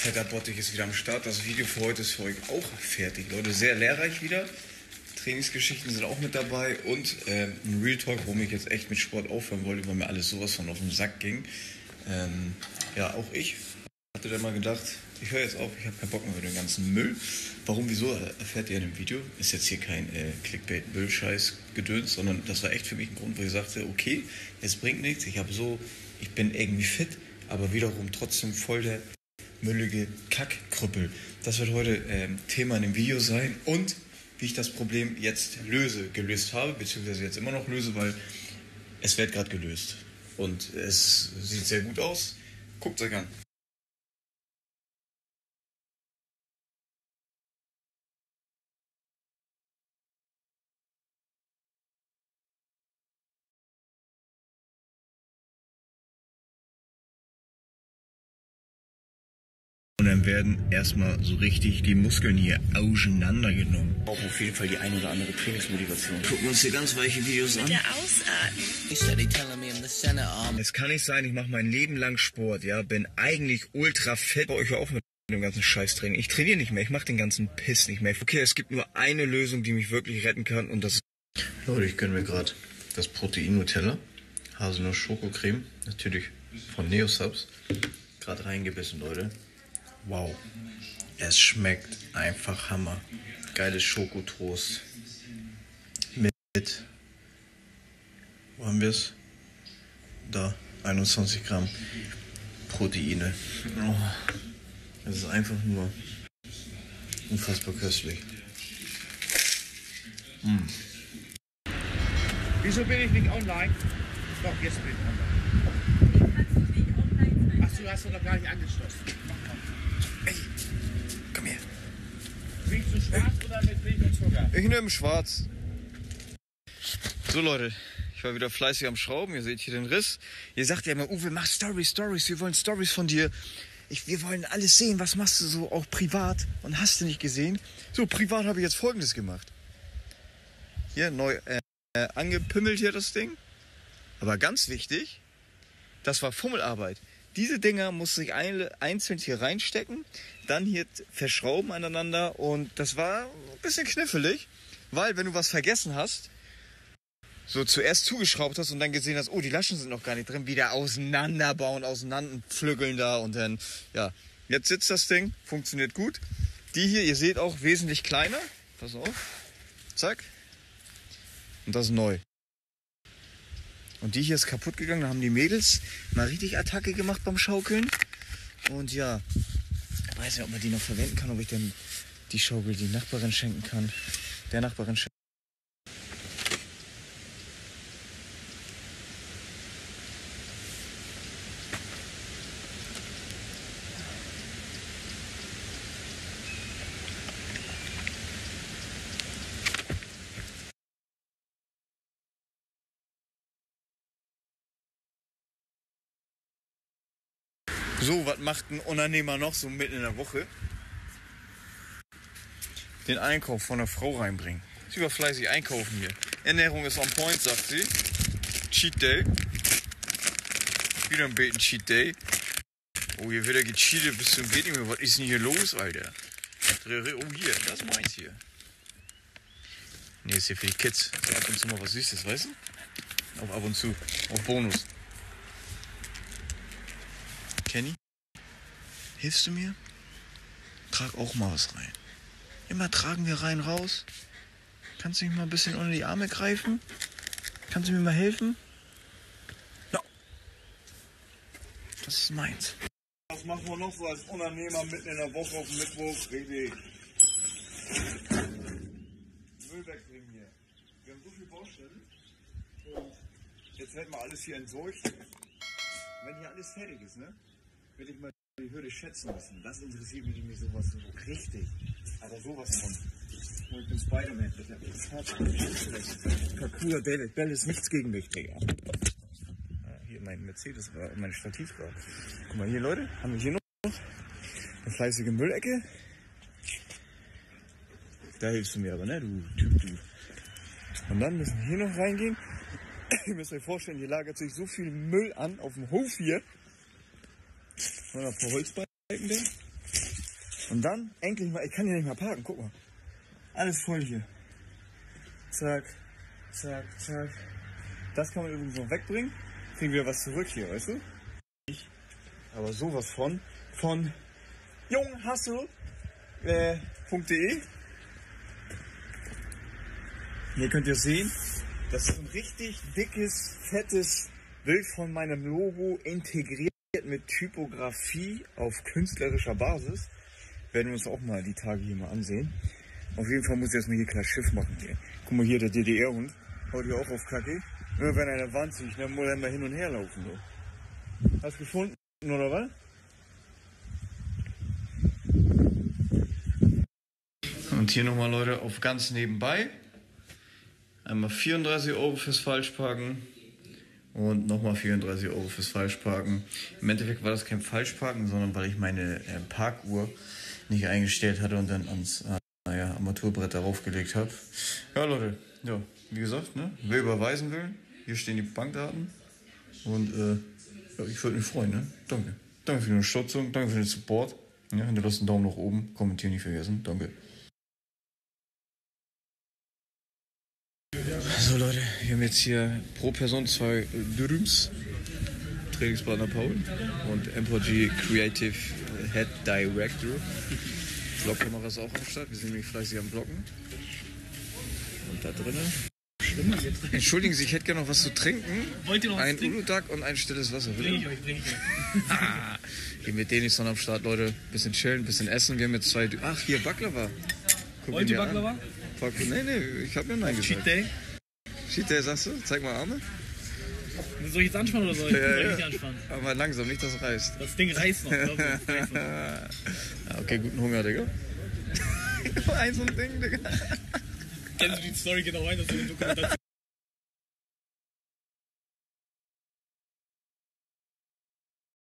Fetter Bottich ist wieder am Start. Das Video für heute ist für euch auch fertig, Leute. Sehr lehrreich wieder. Trainingsgeschichten sind auch mit dabei und ein Real Talk, warum ich jetzt echt mit Sport aufhören wollte, weil mir alles sowas von auf den Sack ging. Ja, auch ich hatte dann mal gedacht, ich höre jetzt auf, ich habe keinen Bock mehr für den ganzen Müll. Warum, wieso, erfährt ihr in dem Video. Ist jetzt hier kein Clickbait-Müll-Scheiß-Gedöns, sondern das war echt für mich ein Grund, wo ich sagte, okay, es bringt nichts, ich bin irgendwie fit, aber wiederum trotzdem voll der müllige Kackkrüppel. Das wird heute Thema in dem Video sein und wie ich das Problem jetzt gelöst habe, beziehungsweise jetzt immer noch löse, weil es wird gerade gelöst. Und es sieht sehr gut aus. Guckt euch an. Und dann werden erstmal so richtig die Muskeln hier auseinandergenommen. Auch auf jeden Fall die ein oder andere Trainingsmotivation. Gucken wir uns hier ganz weiche Videos an. Es kann nicht sein, ich mache mein Leben lang Sport, ja, bin eigentlich ultra fit. Bei euch auf mit dem ganzen Scheißtraining. Ich trainiere nicht mehr, ich mache den ganzen Piss nicht mehr. Okay, es gibt nur eine Lösung, die mich wirklich retten kann und das ist... Leute, ich gönne mir gerade das Protein-Nutella. Haselnuss-Schokocreme, natürlich von Neosubs. Gerade reingebissen, Leute. Wow, es schmeckt einfach Hammer. Geiles Schokotoast mit, wo haben wir es? Da, 21 Gramm Proteine. Oh, das ist einfach nur unfassbar köstlich. Wieso bin ich nicht online? Doch, jetzt bin ich online. Ach, du hast doch noch gar nicht angeschlossen. Ey, komm her. Willst du schwarz oder mit Milch und Zucker? Ich nehme schwarz. So Leute, ich war wieder fleißig am Schrauben. Ihr seht hier den Riss. Ihr sagt ja immer, Uwe, mach Stories. Wir wollen Stories von dir. Wir wollen alles sehen. Was machst du so auch privat? Und hast du nicht gesehen? So, privat habe ich jetzt Folgendes gemacht. Hier, neu angepimmelt hier das Ding. Aber ganz wichtig, das war Fummelarbeit. Diese Dinger musste ich einzeln hier reinstecken, dann hier verschrauben aneinander und das war ein bisschen knifflig, weil wenn du was vergessen hast, so zuerst zugeschraubt hast und dann gesehen hast, oh, die Laschen sind noch gar nicht drin, wieder auseinanderbauen, auseinanderpflügeln da und dann, ja, jetzt sitzt das Ding, funktioniert gut. Die hier, ihr seht auch, wesentlich kleiner, pass auf, zack, und das ist neu. Und die hier ist kaputt gegangen, da haben die Mädels mal richtig Attacke gemacht beim Schaukeln. Und ja, ich weiß nicht, ob man die noch verwenden kann, ob ich denn die Schaukel die Nachbarin schenken kann. Der Nachbarin schenken. So, was macht ein Unternehmer noch so mitten in der Woche? Den Einkauf von der Frau reinbringen. Sie war fleißig einkaufen hier. Ernährung ist on point, sagt sie. Cheat Day. Wieder ein Beten Cheat Day. Oh, hier wird er gecheatet bis zum geht nicht mehr. Was ist denn hier los, Alter? Oh, hier, das ist meins hier. Nee, ist hier für die Kids. So ab und zu mal was Süßes, weißt du? Auch ab und zu. Auf Bonus. Kenny, hilfst du mir? Trag auch mal was rein. Immer tragen wir rein, raus. Kannst du mich mal ein bisschen unter die Arme greifen? Kannst du mir mal helfen? Ja. Das ist meins. Was machen wir noch so als Unternehmer mitten in der Woche auf dem Mittwoch? Richtig. Müll wegbringen hier. Wir haben so viele Baustellen. Und jetzt werden wir alles hier entsorgt. Wenn hier alles fertig ist, ne? Will ich mal die Hürde schätzen lassen. Das interessiert mich nämlich sowas so richtig. Aber sowas von. Und ich bin Spider-Man, bitte. Parkour, Bell ist nichts gegen mich, Digga. Hier mein Mercedes war, mein Stativ war. Guck mal hier, Leute, haben wir hier noch eine fleißige Müllecke. Da hilfst du mir aber, ne, du Typ, du. Und dann müssen wir hier noch reingehen. Ihr müsst euch vorstellen, hier lagert sich so viel Müll an auf dem Hof hier. Und ein paar Holzbalken da. Und dann, endlich mal, ich kann hier nicht mal parken, guck mal. Alles voll hier. Zack, zack, zack. Das kann man übrigens noch wegbringen. Kriegen wir was zurück hier, weißt du? Aber sowas von junghassel.de. Hier könnt ihr sehen, das ist ein richtig dickes, fettes Bild von meinem Logo, integriert mit Typografie auf künstlerischer Basis. Werden wir uns auch mal die Tage hier mal ansehen. Auf jeden Fall muss ich erstmal hier klar Schiff machen hier. Guck mal hier, der DDR-Hund haut hier auch auf Kacke. Immer wenn er an der Wand sieht, dann muss er mal hin und her laufen. So. Hast du gefunden, oder was? Und hier nochmal, Leute, auf ganz nebenbei. Einmal 34 € fürs Falschparken und nochmal 34 € fürs Falschparken. Im Endeffekt war das kein Falschparken, sondern weil ich meine Parkuhr nicht eingestellt hatte und dann ans Armaturenbrett darauf gelegt habe. Ja, Leute, ja, wie gesagt, ne, wer überweisen will, hier stehen die Bankdaten. Und ja, ich würde mich freuen, ne? Danke. Danke für die Unterstützung, danke für den Support. Ja, hinterlasst einen Daumen nach oben, kommentieren nicht vergessen. Danke. So Leute, wir haben jetzt hier pro Person 2 Dürüms, Trainingspartner Paul und MPG Creative Head Director. Vlogkamera ist auch am Start, wir sind nämlich fleißig am Vloggen. Und da drinnen. Entschuldigen Sie, ich hätte gerne noch was zu trinken. Wollt ihr noch ein Uludag und ein stilles Wasser. Bring ich euch. Hier mit denen ist dann am Start, Leute. Bisschen chillen, bisschen essen. Wir haben jetzt 2. Ach, hier Baklava. Wollt ihr Baklava? Nee, ich hab mir Nein gesagt. Cheat Day? Cheat Day, sagst du? Zeig mal Arme. Soll ich jetzt anspannen oder soll ich nicht anspannen? Aber langsam, nicht, dass es reißt. Das Ding reißt noch, glaub mir. Okay, guten Hunger, Digga. Ein so ein Ding, Digga. Kennst du die Story genau rein, dass du eine Dokumentation